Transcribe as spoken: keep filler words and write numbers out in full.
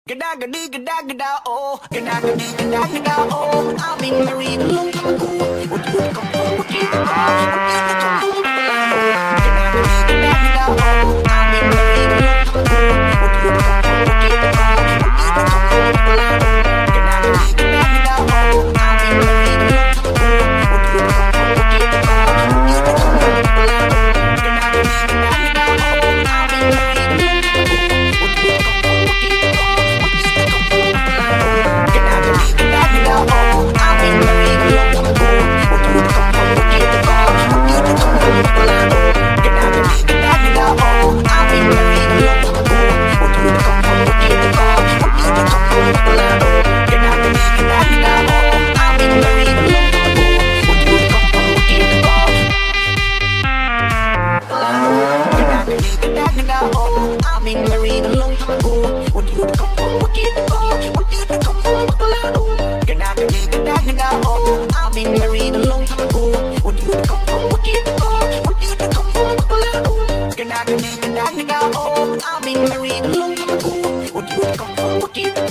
Gada gadi gada gada oh, gada gadi gada gada oh. I've been married a long time ago. What you come from? What you come from? Gada gadi gada gada oh. I've been married a long time ago. What you come from? What you come from? Gada gadi gada gada oh. I've been married a long time ago. What you come from? What you come from? Gada gadi gada gada oh. I've been married a long time ago. What you come from? What you come from? I've been married a long time ago. What you come from? What you come from? What you come from? Gada gadi gada gada oh. I've been married a long time ago. What you come from? What you come from? What you come from? Gada gadi gada gada oh. I've been married a long time ago. What you come from? What you